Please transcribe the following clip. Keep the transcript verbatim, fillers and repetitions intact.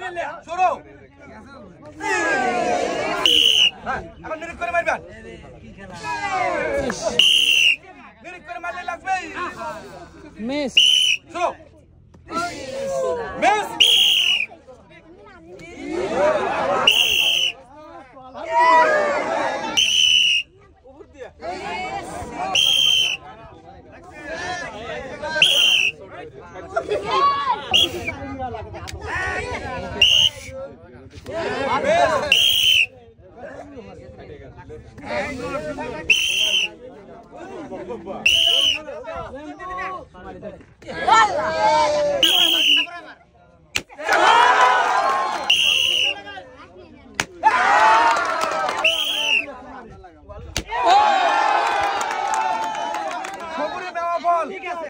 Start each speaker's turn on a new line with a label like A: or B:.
A: শুরু হ্যাঁ এখন নিরিক করে মারবেন নিরিক করে মারলে লাগবে
B: মিস
A: শুরু মিস উপর দিয়া
C: Allah